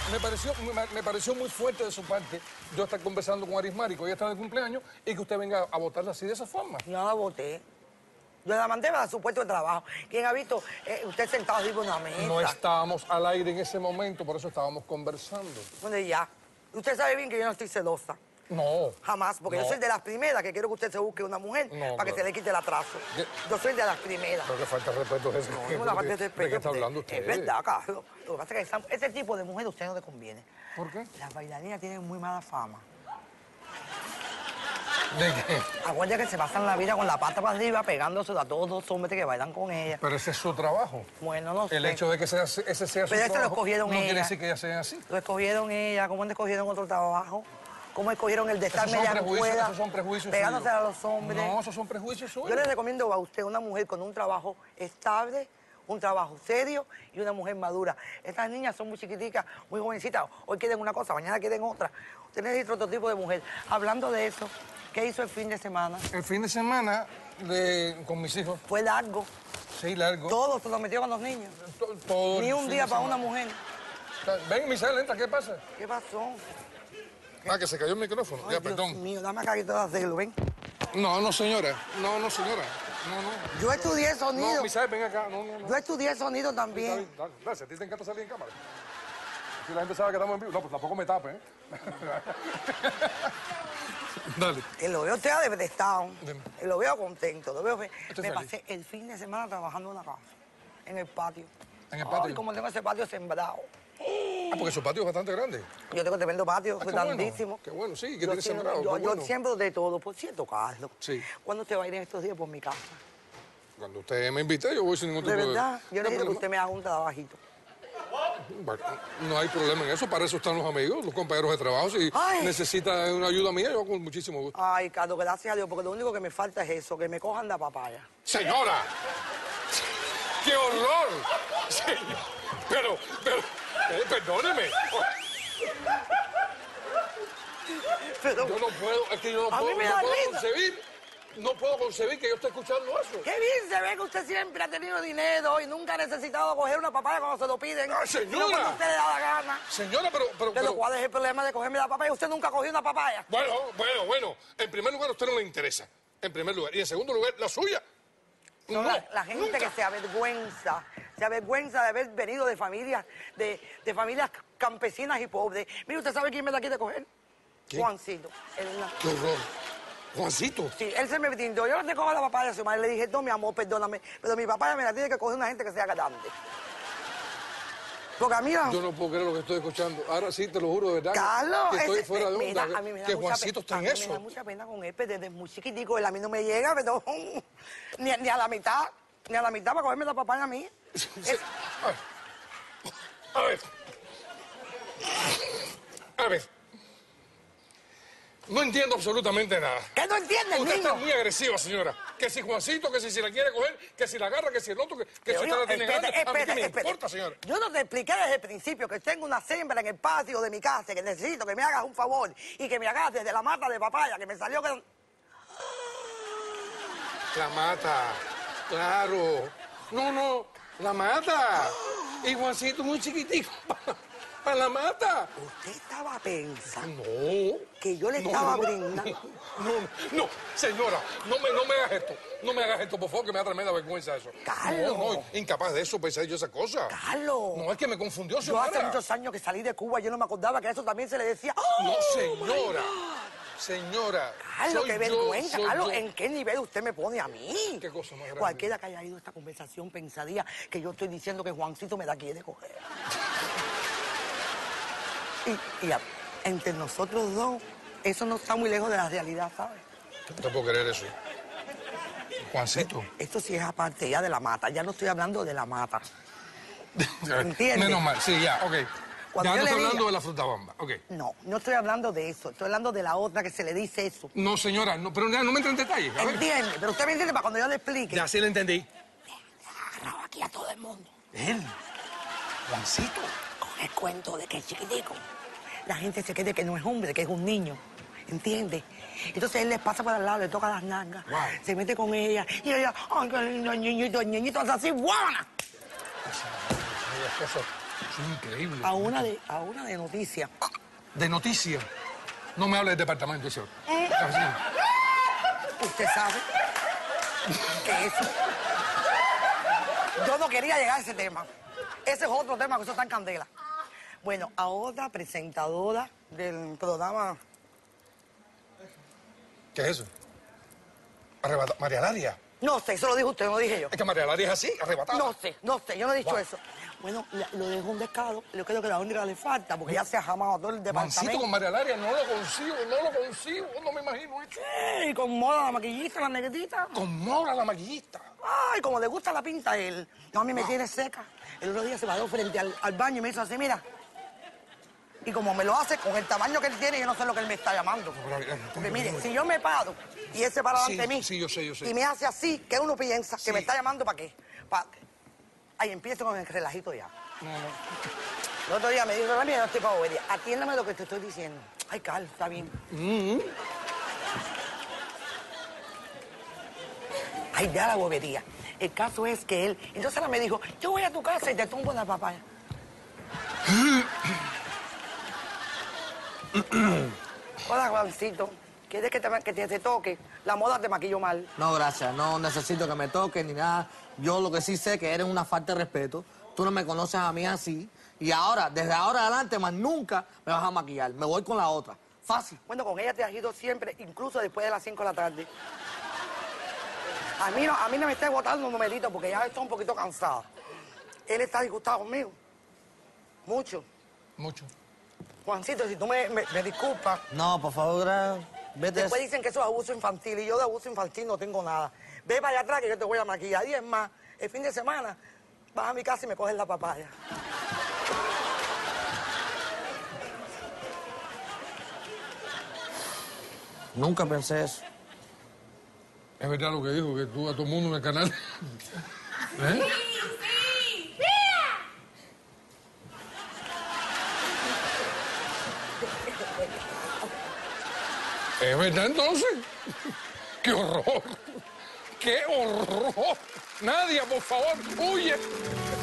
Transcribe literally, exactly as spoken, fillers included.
me pareció, me, me pareció muy fuerte de su parte yo estar conversando con Arismari, que hoy está de cumpleaños, y que usted venga a votarla así de esa forma. No la voté. Yo la mandé para su puesto de trabajo. ¿Quién ha visto eh, usted sentado arriba en una mesa? No estábamos al aire en ese momento, por eso estábamos conversando. Bueno, ya. Usted sabe bien que yo no estoy celosa. No. Jamás, porque no. yo soy de las primeras que quiero que usted se busque una mujer no, para que pero... se le quite el atraso. ¿Qué? Yo soy de las primeras. Pero que falta de respeto es eso. No, no, la falta de respeto. ¿De qué está hablando usted? Es verdad, Carlos. Lo que pasa es que esa, ese tipo de mujer a usted no le conviene. ¿Por qué? Las bailarinas tienen muy mala fama. ¿De qué? Acuérdate que se pasan la vida con la pata para arriba pegándose a todos los hombres que bailan con ella. Pero ese es su trabajo. Bueno, no sé. El hecho de que sea, ese sea su Pero trabajo ese lo escogieron no ella. quiere decir que ellas sean así. Lo escogieron ella. ¿Cómo no escogieron otro trabajo? ¿Cómo escogieron el de estar media rueda, esos son prejuicios pegándose suyos. a los hombres? No, esos son prejuicios suyos. Yo le recomiendo a usted una mujer con un trabajo estable, un trabajo serio y una mujer madura. Estas niñas son muy chiquiticas, muy jovencitas. Hoy quieren una cosa, mañana quieren otra. Usted necesita otro tipo de mujer. Hablando de eso, ¿qué hizo el fin de semana? El fin de semana de, con mis hijos. Fue largo. Sí, largo. Todo se lo metió con los niños. Todo, todo Ni un día para una mujer. Ven, Misael, entra, ¿qué pasa? ¿Qué pasó? Ah, que se cayó el micrófono. Ay, ya, Dios perdón. mío, dame acá que te vas a hacerlo, ven. No, no, señora. No, no, señora. No, no. Yo estudié sonido. No, Misael, ven acá. No, no, no. Yo estudié sonido también. Está bien, dale, a ti te encanta salir en cámara. Si la gente sabe que estamos en vivo. No, pues tampoco me tape, ¿eh? Dale. Que lo veo usted debretado. Dime. Lo veo contento. Lo veo... Me feliz. pasé el fin de semana trabajando en la casa. En el patio. ¿En el patio? Ay, como tengo ese patio sembrado. Ah, porque su patio es bastante grande. Yo tengo tremendo patio, Ah, soy qué bueno, grandísimo. qué bueno, sí, que Yo tiene siembro- sembrado, Yo, qué yo bueno. siembro de todo. Por cierto, Carlos. Sí. ¿Cuándo usted va a ir en estos días por mi casa? Cuando usted me invite, yo voy sin ningún De tipo de... verdad, yo de necesito que problema. usted me haga un trabajito. Bueno, no hay problema en eso, para eso están los amigos, los compañeros de trabajo. Si Ay. necesita una ayuda mía, yo con muchísimo gusto. Ay, Carlos, gracias a Dios, porque lo único que me falta es eso, que me cojan la papaya. ¡Señora! ¡Qué horror! Sí, pero, pero, eh, perdóneme. Pero, Yo no puedo, es que yo no A mí puedo, me no da puedo risa. concebir, no puedo concebir que yo esté escuchando eso. qué bien se ve que usted siempre ha tenido dinero y nunca ha necesitado coger una papaya cuando se lo piden. ¡Ah, señora! Sino cuando a usted le da la gana. Señora, pero, pero, Pero, pero... ¿cuál es el problema de cogerme la papaya? Usted nunca cogió una papaya. Bueno, bueno, bueno. En primer lugar, a usted no le interesa. En primer lugar. Y en segundo lugar, la suya. No, No, la, la gente nunca. que se avergüenza, se avergüenza de haber venido de familias, de, de familias campesinas y pobres. Mire, ¿usted sabe quién me la quiere coger? ¿Quién? Juancito. Él, ¡Qué horror! Juancito. sí, él se me brindó. Yo no te cojo la papaya a su madre. Le dije, no, mi amor, perdóname, pero mi papaya me la tiene que coger una gente que sea grande. Porque a mí... Yo no puedo creer lo que estoy escuchando. Ahora sí, te lo juro, de verdad. Carlos, que estoy ese- fuera de mira, onda. a mí me da que mucha Juancito pe- está en a mí eso. me da mucha pena con él, pero desde muy chiquitico. Él a mí no me llega, pero ni, ni a la mitad, ni a la mitad para cogerme la papaya a mí. Sí. Es- A ver. A ver. A ver. No entiendo absolutamente nada. ¿Qué no entiendes, Usted niño? está muy agresiva, señora. Que si Juancito, que si se la quiere coger, que si la agarra, que si el otro, que, que si Pero usted yo- la tiene espérate, grande. A mí espérate, qué me espérate. importa, señora. Yo no te expliqué desde el principio que tengo una siembra en el patio de mi casa, que necesito que me hagas un favor y que me hagas desde la mata de papaya, que me salió que... La mata. Claro. No, no. La mata. Y Juancito muy chiquitico. Para la mata. Usted estaba pensando No. que yo le No, estaba no, brindando... No, no, no, señora, no me, no me hagas esto. No me hagas esto, por favor, que me da tremenda vergüenza eso. Carlos. No, no, incapaz de eso, pensar yo esa cosa. Carlos. No, es que me confundió, Yo señora. hace muchos años que salí de Cuba, yo no me acordaba que a eso también se le decía... No, ¡Oh, señora. my God! Señora. Carlos, soy qué yo, vergüenza, soy Carlos. yo. ¿En qué nivel usted me pone a mí? ¿Qué cosa más grande? Cualquiera que haya ido a esta conversación pensaría que yo estoy diciendo que Juancito me la quiere coger. Y, y a- entre nosotros dos, eso no está muy lejos de la realidad, ¿sabes? No te puedo creer eso. Juancito. Esto sí es aparte ya de la mata. Ya no estoy hablando de la mata. ¿Entiendes? Menos mal, sí, ya, ok. Cuando ya yo no le estoy diga- hablando de la frutabamba, ok. No, no estoy hablando de eso. Estoy hablando de la otra que se le dice eso. No, señora, no, pero ya no me entra en detalles. A ver. ¿Entiende? Pero usted me entiende para cuando yo le explique. Ya sí le entendí. Ha agarrado aquí a todo el mundo. Él. Juancito. Con el cuento de que es chiquitico. La gente se cree que no es hombre, que es un niño. ¿Entiendes? Entonces él les pasa por al lado, le toca las nalgas, Wow. se mete con ella y ella, ay, qué lindo, el niñito, el niñito es así, ¡guana! Eso, Eso es increíble. A una de, a una de noticias. De noticias. No me hable del departamento, ese otro. Así. Usted sabe que eso... Yo no quería llegar a ese tema. Ese es otro tema que eso está en candela. Bueno, a otra presentadora del programa... ¿Qué es eso? Arrebata... María Laria. No sé, eso lo dijo usted, no lo dije yo. Es que María Laria es así, arrebatada. No sé, no sé, yo no he dicho Wow. eso. Bueno, la- lo dejo un descaro, yo creo que la única que le falta, porque ya se ha jamado todo el Mancito departamento. con María Laria, no lo consigo, no lo consigo, no me imagino eso. Y con moda la maquillista, la negrita. Con Mora, la maquillista. Ay, como le gusta la pinta a él. No, a mí me tiene seca. El otro día se paró frente al, al baño y me hizo así, mira. Y como me lo hace con el tamaño que él tiene, yo no sé lo que él me está llamando. Porque mire, si yo me paro y él se para Sí, delante de mí... sí, yo sé, yo sé. Y me hace así, ¿qué uno piensa? Sí. Que me está llamando para qué. Pa... Ahí empiezo con el relajito ya. No, no. El otro día me dijo, Rami, yo no estoy para bobería. Atiéndame lo que te estoy diciendo. Ay, Carlos, está bien. Mm-hmm. Ay, ya la bobería. El caso es que él... Entonces ahora me dijo, yo voy a tu casa y te tumbo la papaya. Hola, Juancito. ¿Quieres que te, que te, te toque? La moda te maquillo mal. No, gracias. No necesito que me toques ni nada. Yo lo que sí sé que eres una falta de respeto. Tú no me conoces a mí así. Y ahora, desde ahora adelante, más nunca me vas a maquillar. Me voy con la otra. Fácil. Bueno, con ella te has ido siempre, incluso después de las cinco de la tarde. A mí no, a mí no me está botando un numerito porque ya estoy un poquito cansada. Él está disgustado conmigo. Mucho. Mucho. Juancito, si tú me, me, me disculpas, No, por favor, gra- vete. después dicen que eso es abuso infantil y yo de abuso infantil no tengo nada. Ve para allá atrás que yo te voy a maquillar. Y es más, el fin de semana vas a mi casa y me coges la papaya. Nunca pensé eso. Es verdad lo que dijo, que tú a todo el mundo en el canal. ¿Eh? ¿Es verdad entonces? ¡Qué horror! ¡Qué horror! Nadia, por favor, huye.